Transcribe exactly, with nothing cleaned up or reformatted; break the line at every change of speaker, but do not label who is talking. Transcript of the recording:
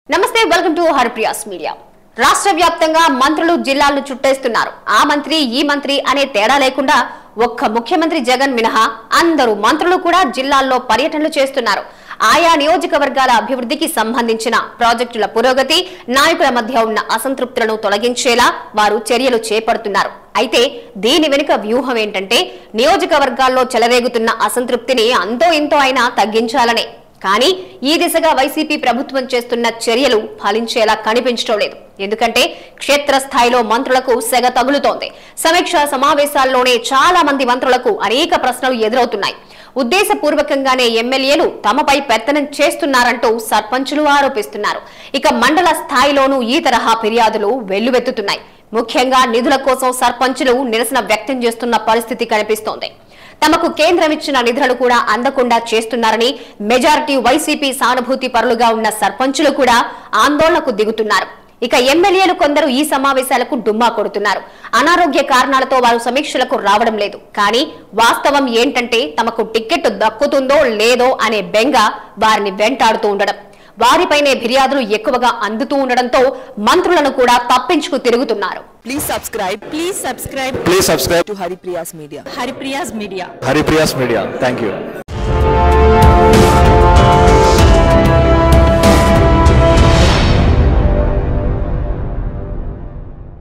నమస్తే welcome to Haripriya's media. రాష్ట్ర వ్యాప్తంగా మంత్రులు జిల్లాలను చుట్టేస్తున్నారు। ఆ మంత్రి ఈ మంత్రి అనే తేడా లేకుండా ఒక్క ముఖ్యమంత్రి జగన్ మినహా అందరూ మంత్రులు కూడా జిల్లాల్లో పర్యటనలు చేస్తున్నారు। ఆయా నియోజకవర్గాల అభివృద్ధికి సంబంధించిన ప్రాజెక్టుల పురోగతి, నాయకుల మధ్య ఉన్న అసంతృప్తులను తొలగించేలా వారు చర్యలు చేపడుతున్నారు। అయితే దీని వెనుక వ్యూహం ఏంటంటే నియోజకవర్గాల్లో చెలరేగుతున్న అసంతృప్తిని అంతో ఇంతో అయినా తగ్గించాలనే। కానీ ఈ దిశగా వైసీపీ ప్రభుత్వం చేస్తున్న చర్యలు ఫలించేలా కనిపించడం లేదు। ఎందుకంటే క్షేత్రస్థాయిలో మంత్రులకు సెగ తగులుతోంది। సమీక్ష సమావేశాల్లోనే చాలా మంది మంత్రులకు అనేక ప్రశ్నలు ఎదురవుతున్నాయి। ఉద్దేశపూర్వకంగానే ఎమ్మెల్యేలు తమపై పెత్తనం చేస్తున్నారంటూ సర్పంచులు ఆరోపిస్తున్నారు। ఇక మండల స్థాయిలోనూ ఈ తరహా ఫిర్యాదులు వెల్లువెత్తుతున్నాయి। ముఖ్యంగా నిధుల కోసం సర్పంచులు నిరసన వ్యక్తం చేస్తున్న పరిస్థితి కనిపిస్తోంది। తమకు కేంద్రం ఇచ్చిన నిధులను కూడా అందకుండా చేస్తున్నారని మెజారిటీ వైసీపీ సానుభూతి పరులుగా ఉన్న సర్పంచులు కూడా ఆందోళనకు దిగుతున్నారు। ఇక ఎమ్మెల్యేలు కొందరు ఈ సమావేశాలకు డుమ్మా కొడుతున్నారు। అనారోగ్య కారణాలతో వారు సమీక్షలకు రావడం లేదు। కానీ వాస్తవం ఏంటంటే తమకు టికెట్ దక్కుతుందో లేదో అనే బెంగ వారిని వెంటాడుతూ ఉండడం, వారిపైనే ఫిర్యాదులు ఎక్కువగా అందుతూ ఉండడంతో మంత్రులను కూడా తప్పించుకు తిరుగుతున్నారు।
Please subscribe. Please subscribe.
Please subscribe
to Haripriyas Media.
Haripriyas Media.
Haripriyas Media. Thank you.